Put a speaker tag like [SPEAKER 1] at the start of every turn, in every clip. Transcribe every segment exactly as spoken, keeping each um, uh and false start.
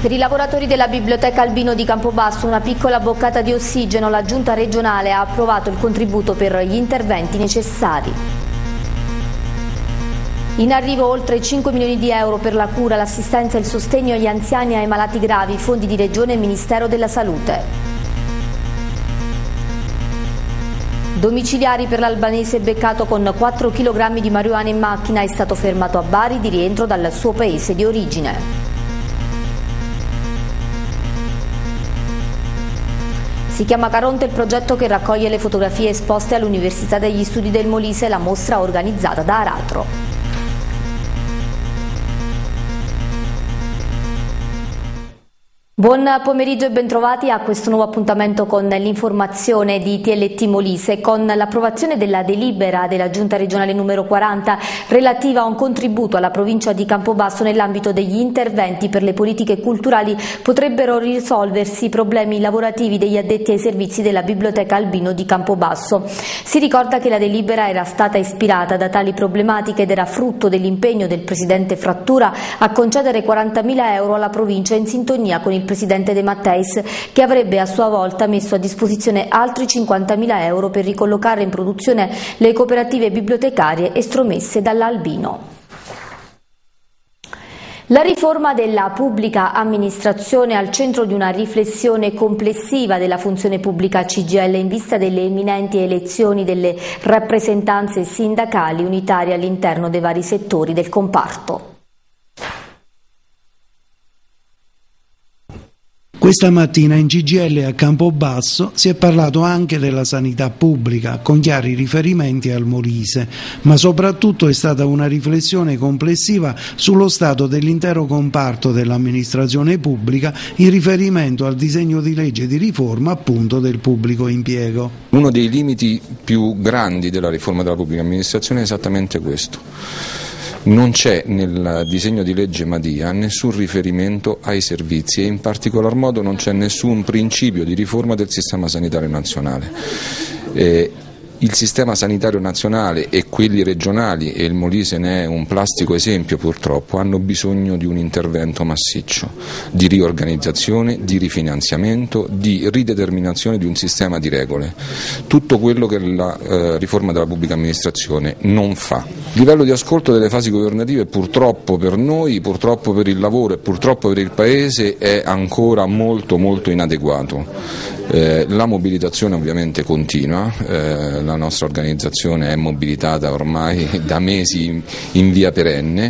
[SPEAKER 1] Per i lavoratori della Biblioteca Albino di Campobasso una piccola boccata di ossigeno, la Giunta regionale ha approvato il contributo per gli interventi necessari. In arrivo oltre cinque milioni di euro per la cura, l'assistenza e il sostegno agli anziani e ai malati gravi, fondi di Regione e Ministero della Salute. Domiciliari per l'albanese beccato con quattro chilogrammi di marijuana in macchina, è stato fermato a Bari di rientro dal suo paese di origine. Si chiama Caronte il progetto che raccoglie le fotografie esposte all'Università degli Studi del Molise, la mostra organizzata da Aratro. Buon pomeriggio e bentrovati a questo nuovo appuntamento con l'informazione di T L T Molise. Con l'approvazione della delibera della Giunta regionale numero quaranta relativa a un contributo alla provincia di Campobasso nell'ambito degli interventi per le politiche culturali, potrebbero risolversi i problemi lavorativi degli addetti ai servizi della Biblioteca Albino di Campobasso. Si ricorda che la delibera era stata ispirata da tali problematiche ed era frutto dell'impegno del presidente Frattura a concedere quarantamila euro alla provincia, in sintonia con il presidente De Matteis, che avrebbe a sua volta messo a disposizione altri cinquantamila euro per ricollocare in produzione le cooperative bibliotecarie estromesse dall'Albino. La riforma della pubblica amministrazione al centro di una riflessione complessiva della funzione pubblica C G I L in vista delle imminenti elezioni delle rappresentanze sindacali unitarie all'interno dei vari settori del comparto.
[SPEAKER 2] Questa mattina in C G I L a Campobasso si è parlato anche della sanità pubblica, con chiari riferimenti al Molise, ma soprattutto è stata una riflessione complessiva sullo stato dell'intero comparto dell'amministrazione pubblica in riferimento al disegno di legge di riforma appunto del pubblico impiego.
[SPEAKER 3] Uno dei limiti più grandi della riforma della pubblica amministrazione è esattamente questo. Non c'è nel disegno di legge Madia nessun riferimento ai servizi e in particolar modo non c'è nessun principio di riforma del sistema sanitario nazionale. Eh, Il sistema sanitario nazionale e quelli regionali, e il Molise ne è un plastico esempio purtroppo, hanno bisogno di un intervento massiccio, di riorganizzazione, di rifinanziamento, di rideterminazione di un sistema di regole. Tutto quello che la eh, riforma della pubblica amministrazione non fa. Il livello di ascolto delle fasi governative purtroppo per noi, purtroppo per il lavoro e purtroppo per il Paese è ancora molto molto inadeguato. Eh, la mobilitazione ovviamente continua, eh, la nostra organizzazione è mobilitata ormai da mesi in, in via perenne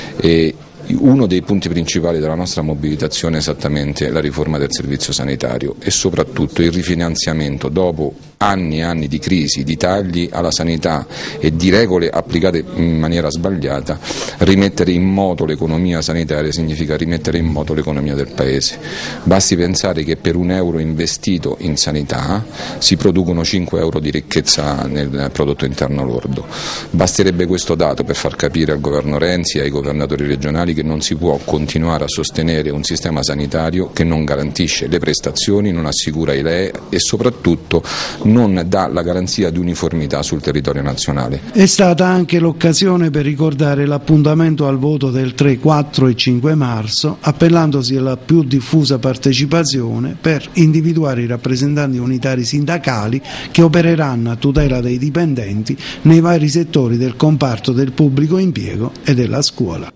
[SPEAKER 3] e uno dei punti principali della nostra mobilitazione è esattamente la riforma del servizio sanitario e soprattutto il rifinanziamento dopo anni e anni di crisi, di tagli alla sanità e di regole applicate in maniera sbagliata. Rimettere in moto l'economia sanitaria significa rimettere in moto l'economia del Paese. Basti pensare che per un euro investito in sanità si producono cinque euro di ricchezza nel prodotto interno lordo. Basterebbe questo dato per far capire al governo Renzi e ai governatori regionali che non si può continuare a sostenere un sistema sanitario che non garantisce le prestazioni, non assicura i L E E e soprattutto non dà la garanzia di uniformità sul territorio nazionale.
[SPEAKER 2] È stata anche l'occasione per ricordare l'appuntamento al voto del tre, quattro e cinque marzo, appellandosi alla più diffusa partecipazione per individuare i rappresentanti unitari sindacali che opereranno a tutela dei dipendenti nei vari settori del comparto del pubblico impiego e della scuola.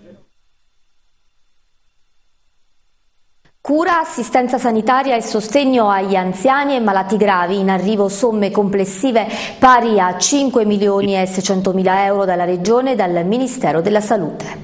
[SPEAKER 1] Cura, assistenza sanitaria e sostegno agli anziani e malati gravi. In arrivo somme complessive pari a cinque milioni e seicentomila euro dalla Regione e dal Ministero della Salute.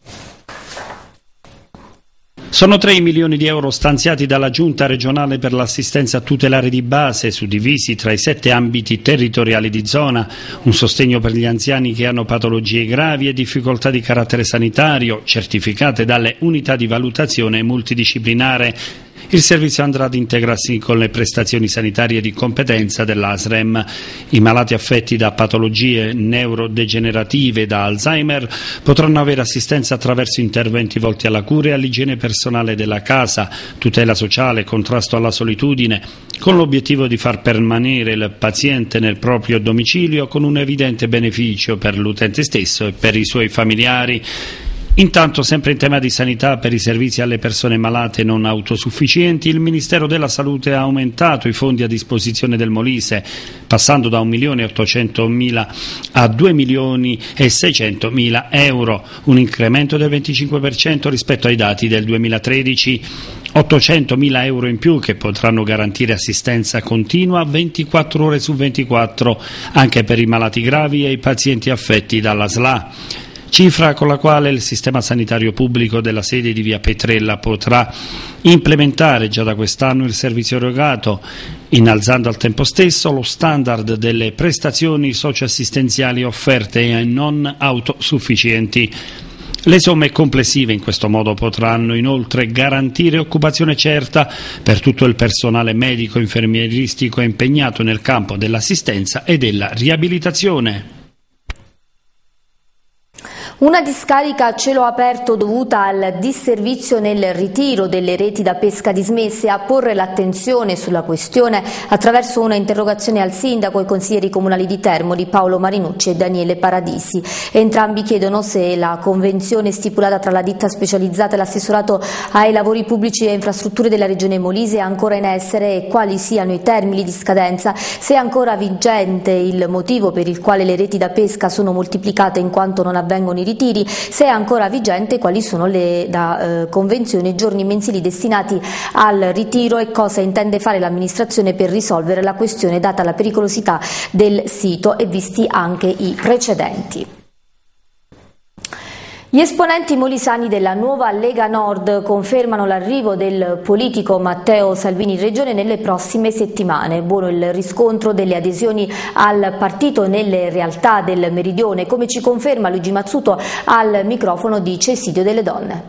[SPEAKER 4] Sono tre i milioni di euro stanziati dalla Giunta regionale per l'assistenza tutelare di base, suddivisi tra i sette ambiti territoriali di zona, un sostegno per gli anziani che hanno patologie gravi e difficoltà di carattere sanitario, certificate dalle unità di valutazione multidisciplinare. Il servizio andrà ad integrarsi con le prestazioni sanitarie di competenza dell'A S R E M. I malati affetti da patologie neurodegenerative e da Alzheimer potranno avere assistenza attraverso interventi volti alla cura e all'igiene personale della casa, tutela sociale, contrasto alla solitudine, con l'obiettivo di far permanere il paziente nel proprio domicilio con un evidente beneficio per l'utente stesso e per i suoi familiari. Intanto, sempre in tema di sanità, per i servizi alle persone malate non autosufficienti, il Ministero della Salute ha aumentato i fondi a disposizione del Molise, passando da un milione e ottocentomila a due milioni e seicentomila euro, un incremento del venticinque per cento rispetto ai dati del duemilatredici. ottocentomila euro in più che potranno garantire assistenza continua ventiquattro ore su ventiquattro anche per i malati gravi e i pazienti affetti dalla S L A. Cifra con la quale il sistema sanitario pubblico della sede di via Petrella potrà implementare già da quest'anno il servizio erogato, innalzando al tempo stesso lo standard delle prestazioni socioassistenziali offerte ai non autosufficienti. Le somme complessive in questo modo potranno inoltre garantire occupazione certa per tutto il personale medico infermieristico impegnato nel campo dell'assistenza e della riabilitazione.
[SPEAKER 1] Una discarica a cielo aperto dovuta al disservizio nel ritiro delle reti da pesca dismesse. A porre l'attenzione sulla questione attraverso una interrogazione al sindaco e consiglieri comunali di Termoli, Paolo Marinucci e Daniele Paradisi. Entrambi chiedono se la convenzione stipulata tra la ditta specializzata e l'assessorato ai lavori pubblici e infrastrutture della Regione Molise è ancora in essere e quali siano i termini di scadenza, se è ancora vigente il motivo per il quale le reti da pesca sono moltiplicate in quanto non avvengono i ritiri, se è ancora vigente quali sono le da eh, convenzione giorni mensili destinati al ritiro e cosa intende fare l'amministrazione per risolvere la questione data la pericolosità del sito e visti anche i precedenti. Gli esponenti molisani della nuova Lega Nord confermano l'arrivo del politico Matteo Salvini in Regione nelle prossime settimane. Buono il riscontro delle adesioni al partito nelle realtà del Meridione, come ci conferma Luigi Mazzuto al microfono di Cesidio delle Donne.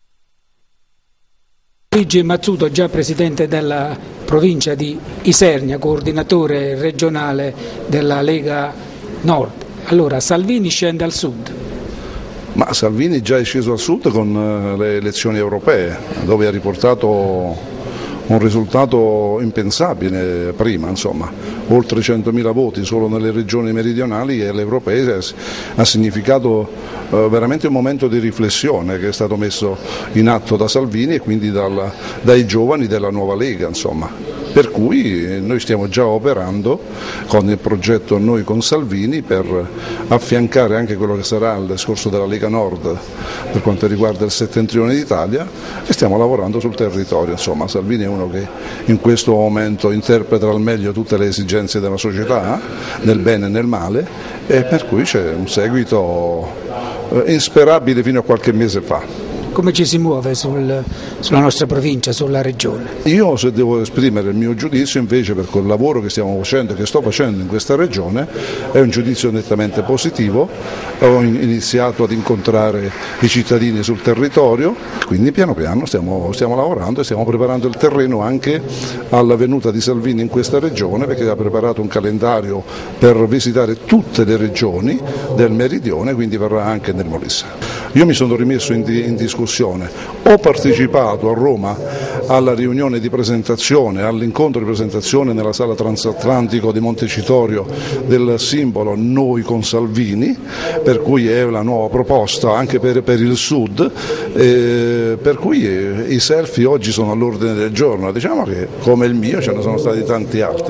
[SPEAKER 5] Luigi Mazzuto, già presidente della provincia di Isernia, coordinatore regionale della Lega Nord. Allora, Salvini scende al sud.
[SPEAKER 6] Ma Salvini già è sceso al sud con le elezioni europee, dove ha riportato un risultato impensabile prima, insomma, oltre centomila voti solo nelle regioni meridionali, e le europee ha significato eh, veramente un momento di riflessione che è stato messo in atto da Salvini e quindi dal, dai giovani della nuova Lega, insomma. Per cui noi stiamo già operando con il progetto Noi con Salvini per affiancare anche quello che sarà il discorso della Lega Nord per quanto riguarda il settentrione d'Italia, e stiamo lavorando sul territorio. Insomma, Salvini è uno che in questo momento interpreta al meglio tutte le esigenze della società, nel bene e nel male, e per cui c'è un seguito insperabile fino a qualche mese fa.
[SPEAKER 5] Come ci si muove sul, sulla nostra provincia, sulla regione?
[SPEAKER 6] Io, se devo esprimere il mio giudizio invece per quel lavoro che stiamo facendo e che sto facendo in questa regione, è un giudizio nettamente positivo. Ho iniziato ad incontrare i cittadini sul territorio, quindi piano piano stiamo, stiamo lavorando e stiamo preparando il terreno anche alla venuta di Salvini in questa regione, perché ha preparato un calendario per visitare tutte le regioni del Meridione, quindi verrà anche nel Molise. Io mi sono rimesso in, di, in discussione. Ho partecipato a Roma alla riunione di presentazione, all'incontro di presentazione nella sala transatlantico di Montecitorio del simbolo Noi con Salvini, per cui è la nuova proposta anche per, per il Sud, eh, per cui eh, i selfie oggi sono all'ordine del giorno. Diciamo che come il mio ce ne sono stati tanti altri.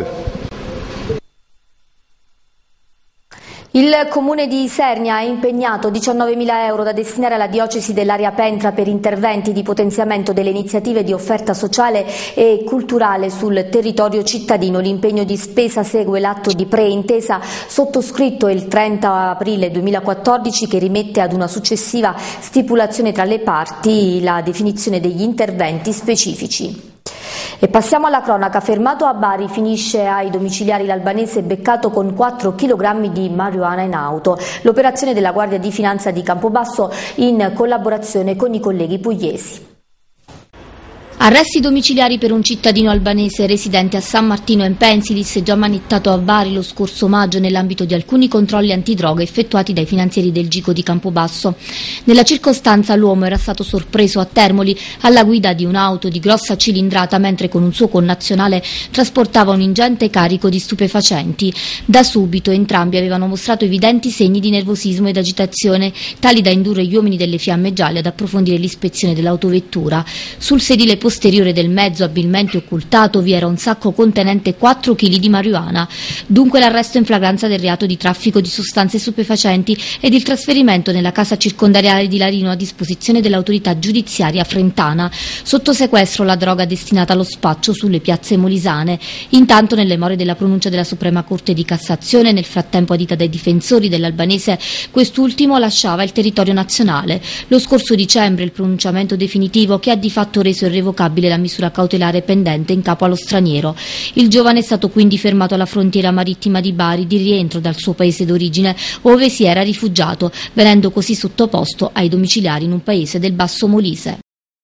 [SPEAKER 1] Il Comune di Isernia ha impegnato diciannovemila euro da destinare alla diocesi dell'area Pentra per interventi di potenziamento delle iniziative di offerta sociale e culturale sul territorio cittadino. L'impegno di spesa segue l'atto di preintesa sottoscritto il trenta aprile duemilaquattordici, che rimette ad una successiva stipulazione tra le parti la definizione degli interventi specifici. E passiamo alla cronaca. Fermato a Bari, finisce ai domiciliari l'albanese beccato con quattro chilogrammi di marijuana in auto. L'operazione della Guardia di Finanza di Campobasso in collaborazione con i colleghi pugliesi. Arresti domiciliari per un cittadino albanese residente a San Martino in Pensilis, già manettato a Bari lo scorso maggio nell'ambito di alcuni controlli antidroga effettuati dai finanzieri del Gico di Campobasso. Nella circostanza l'uomo era stato sorpreso a Termoli alla guida di un'auto di grossa cilindrata mentre con un suo connazionale trasportava un ingente carico di stupefacenti. Da subito entrambi avevano mostrato evidenti segni di nervosismo ed agitazione, tali da indurre gli uomini delle Fiamme Gialle ad approfondire l'ispezione dell'autovettura. Sul sedile posteriore del mezzo, abilmente occultato, vi era un sacco contenente quattro chili di marijuana. Dunque l'arresto in flagranza del reato di traffico di sostanze stupefacenti ed il trasferimento nella casa circondariale di Larino a disposizione dell'autorità giudiziaria frentana. Sotto sequestro la droga destinata allo spaccio sulle piazze molisane. Intanto, nelle more della pronuncia della Suprema Corte di Cassazione, nel frattempo adita dai difensori dell'albanese, quest'ultimo lasciava il territorio nazionale. Lo scorso dicembre il pronunciamento definitivo che ha di fatto reso irrevocabile la misura cautelare pendente in capo allo straniero. Il giovane è stato quindi fermato alla frontiera marittima di Bari di rientro dal suo paese d'origine, ove si era rifugiato, venendo così sottoposto ai domiciliari in un paese del Basso Molise.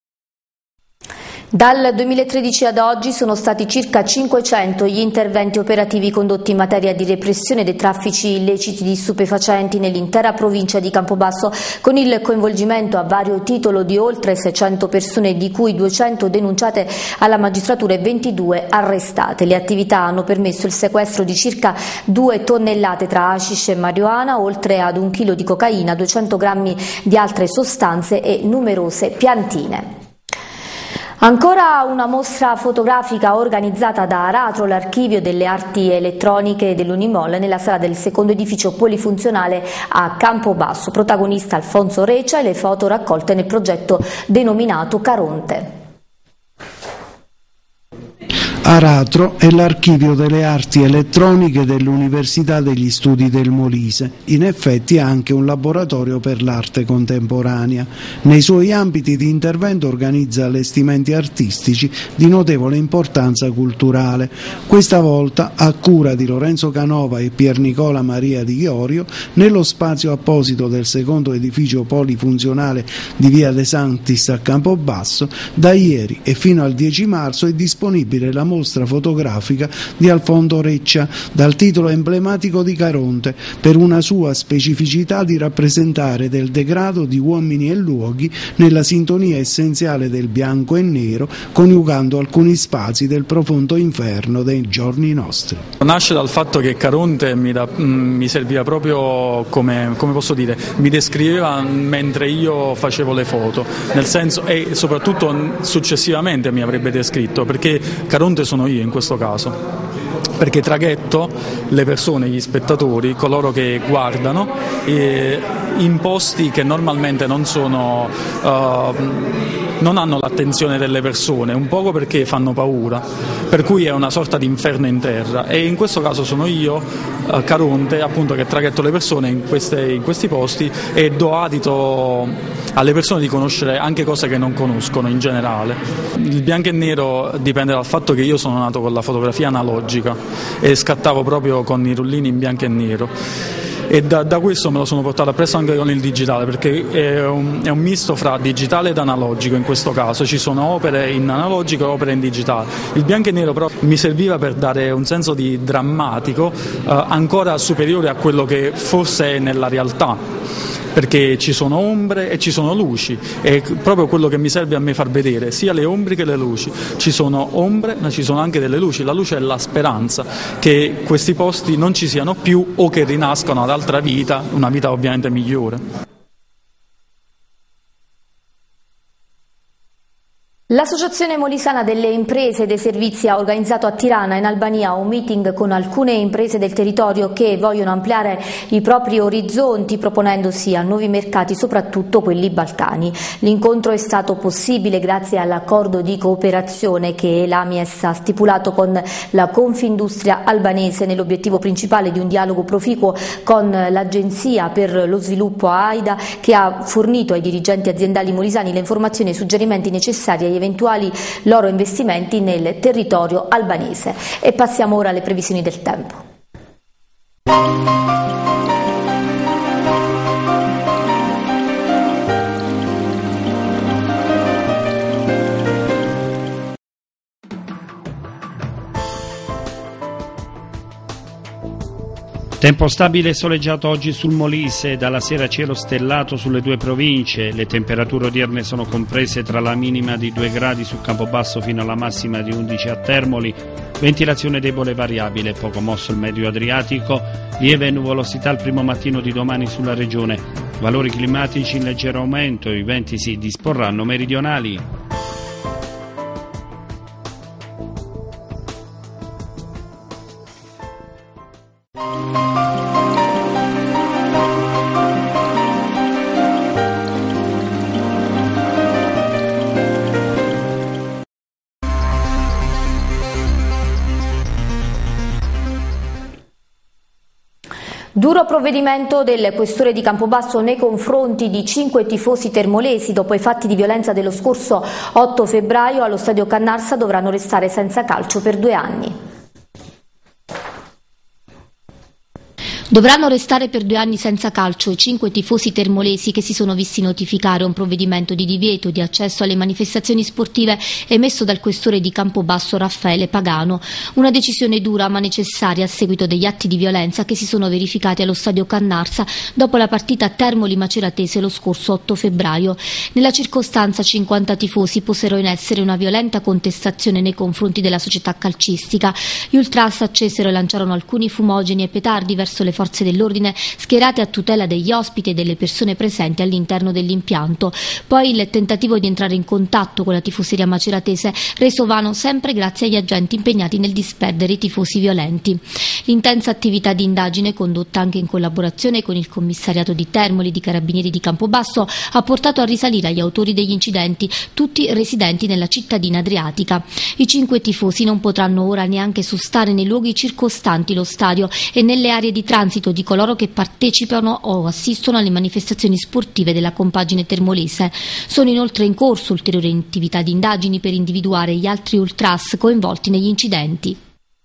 [SPEAKER 1] Dal duemilatredici ad oggi sono stati circa cinquecento gli interventi operativi condotti in materia di repressione dei traffici illeciti di stupefacenti nell'intera provincia di Campobasso, con il coinvolgimento a vario titolo di oltre seicento persone, di cui duecento denunciate alla magistratura e ventidue arrestate. Le attività hanno permesso il sequestro di circa due tonnellate tra hashish e marijuana, oltre ad un chilo di cocaina, duecento grammi di altre sostanze e numerose piantine. Ancora una mostra fotografica organizzata da Aratro, l'archivio delle arti elettroniche dell'Unimol, nella sala del secondo edificio polifunzionale a Campobasso. Protagonista Alfonso Reccia e le foto raccolte nel progetto denominato Caronte.
[SPEAKER 2] Aratro è l'archivio delle arti elettroniche dell'Università degli Studi del Molise, in effetti è anche un laboratorio per l'arte contemporanea. Nei suoi ambiti di intervento organizza allestimenti artistici di notevole importanza culturale, questa volta a cura di Lorenzo Canova e Pier Nicola Maria di Iorio, nello spazio apposito del secondo edificio polifunzionale di Via De Sanctis a Campobasso. Da ieri e fino al dieci marzo è disponibile la mostra fotografica di Alfonso Reccia dal titolo emblematico di Caronte, per una sua specificità di rappresentare del degrado di uomini e luoghi nella sintonia essenziale del bianco e nero, coniugando alcuni spazi del profondo inferno dei giorni nostri.
[SPEAKER 7] Nasce dal fatto che Caronte mi, da, mi serviva proprio come, come posso dire, mi descriveva mentre io facevo le foto, nel senso, e soprattutto successivamente mi avrebbe descritto, perché Caronte sono io in questo caso, perché traghetto le persone, gli spettatori, coloro che guardano, eh, in posti che normalmente non sono uh, non hanno l'attenzione delle persone, un poco perché fanno paura, per cui è una sorta di inferno in terra, e in questo caso sono io, uh, Caronte, appunto, che traghetto le persone in, queste, in questi posti e do adito alle persone di conoscere anche cose che non conoscono in generale. Il bianco e nero dipende dal fatto che io sono nato con la fotografia analogica e scattavo proprio con i rullini in bianco e nero, e da, da questo me lo sono portato appresso anche con il digitale, perché è un, è un misto fra digitale ed analogico. In questo caso ci sono opere in analogico e opere in digitale. Il bianco e nero però mi serviva per dare un senso di drammatico eh, ancora superiore a quello che forse è nella realtà, perché ci sono ombre e ci sono luci, è proprio quello che mi serve a me far vedere, sia le ombre che le luci. Ci sono ombre ma ci sono anche delle luci. La luce è la speranza che questi posti non ci siano più o che rinascano ad altra vita, una vita ovviamente migliore.
[SPEAKER 1] L'Associazione Molisana delle Imprese e dei Servizi ha organizzato a Tirana, in Albania, un meeting con alcune imprese del territorio che vogliono ampliare i propri orizzonti proponendosi a nuovi mercati, soprattutto quelli balcani. L'incontro è stato possibile grazie all'accordo di cooperazione che l'Amies ha stipulato con la Confindustria albanese, nell'obiettivo principale di un dialogo proficuo con l'Agenzia per lo Sviluppo AIDA, che ha fornito ai dirigenti aziendali molisani le informazioni e i suggerimenti necessari agli eventuali loro investimenti nel territorio albanese. E passiamo ora alle previsioni del tempo.
[SPEAKER 4] Tempo stabile e soleggiato oggi sul Molise, dalla sera cielo stellato sulle due province, le temperature odierne sono comprese tra la minima di due gradi su Campobasso fino alla massima di undici a Termoli, ventilazione debole e variabile, poco mosso il medio Adriatico, lieve nuvolosità il primo mattino di domani sulla regione, valori climatici in leggero aumento, i venti si disporranno meridionali.
[SPEAKER 1] Duro provvedimento del questore di Campobasso nei confronti di cinque tifosi termolesi. Dopo i fatti di violenza dello scorso otto febbraio allo stadio Cannarsa dovranno restare senza calcio per due anni. Dovranno restare per due anni senza calcio i cinque tifosi termolesi che si sono visti notificare un provvedimento di divieto di accesso alle manifestazioni sportive emesso dal questore di Campobasso Raffaele Pagano. Una decisione dura ma necessaria a seguito degli atti di violenza che si sono verificati allo stadio Cannarsa dopo la partita Termoli-Maceratese lo scorso otto febbraio. Nella circostanza cinquanta tifosi posero in essere una violenta contestazione nei confronti della società calcistica. Gli ultras accesero e lanciarono alcuni fumogeni e petardi verso le forze dell'ordine schierate a tutela degli ospiti e delle persone presenti all'interno dell'impianto. Poi il tentativo di entrare in contatto con la tifoseria maceratese reso vano sempre grazie agli agenti impegnati nel disperdere i tifosi violenti. L'intensa attività di indagine, condotta anche in collaborazione con il commissariato di Termoli di Carabinieri di Campobasso, ha portato a risalire agli autori degli incidenti, tutti residenti nella cittadina adriatica. I cinque tifosi non potranno ora neanche sostare nei luoghi circostanti lo stadio e nelle aree di transito di coloro che partecipano o assistono alle manifestazioni sportive della compagine termolese. Sono inoltre in corso ulteriori attività di indagini per individuare gli altri ultras coinvolti negli incidenti.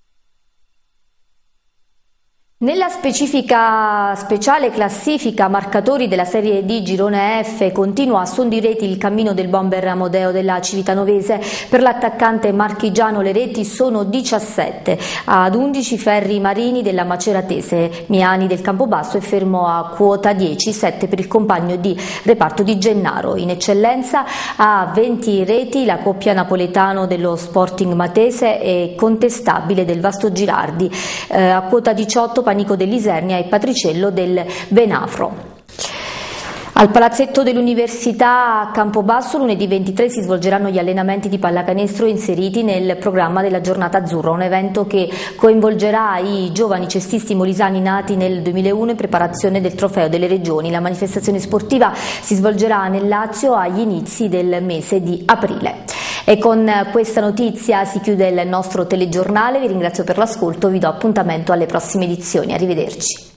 [SPEAKER 1] Nella specifica speciale classifica marcatori della Serie D Girone F continua a son di reti il cammino del bomber Amodeo della Civitanovese. Per l'attaccante marchigiano le reti sono diciassette, ad undici Ferri Marini della Maceratese, Miani del Campobasso è fermo a quota dieci, sette per il compagno di reparto di Gennaro. In eccellenza a venti reti la coppia napoletano dello Sporting Matese e contestabile del Vasto Girardi, eh, a quota diciotto Panico dell'Isernia e Patriciello del Benafro. Al palazzetto dell'Università a Campobasso lunedì ventitré si svolgeranno gli allenamenti di pallacanestro inseriti nel programma della Giornata Azzurra, un evento che coinvolgerà i giovani cestisti molisani nati nel duemilauno in preparazione del Trofeo delle Regioni. La manifestazione sportiva si svolgerà nel Lazio agli inizi del mese di aprile. E con questa notizia si chiude il nostro telegiornale, vi ringrazio per l'ascolto, vi do appuntamento alle prossime edizioni, arrivederci.